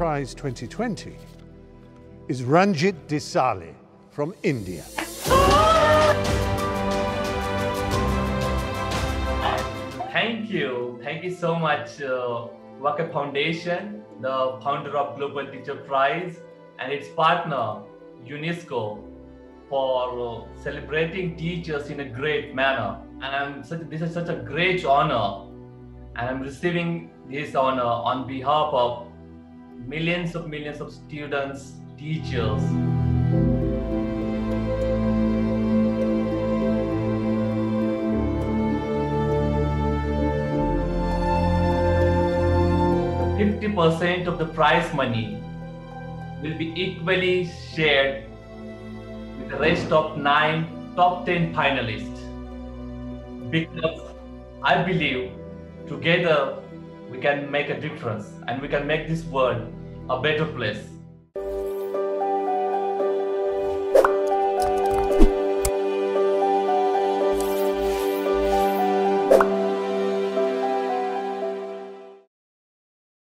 Prize 2020 is Ranjit Desale from India. Thank you so much, Waka Foundation, the founder of Global Teacher Prize, and its partner, UNESCO, for celebrating teachers in a great manner. And this is such a great honor, and I'm receiving this honor on behalf of millions of students, teachers. %50 of the prize money will be equally shared with the rest of 9 top 10 finalists, because I believe together we can make a difference and we can make this world a better place.